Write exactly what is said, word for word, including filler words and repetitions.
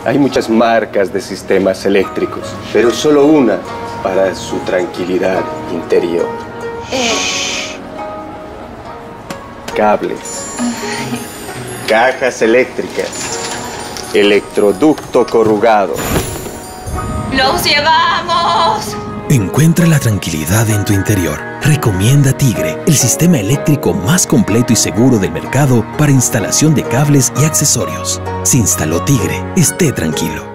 Hay muchas marcas de sistemas eléctricos, pero solo una para su tranquilidad interior. Eh. Cables, cajas eléctricas, electroducto corrugado. ¡Los llevamos! Encuentra la tranquilidad en tu interior. Recomienda Tigre, el sistema eléctrico más completo y seguro del mercado para instalación de cables y accesorios. Si instaló Tigre, esté tranquilo.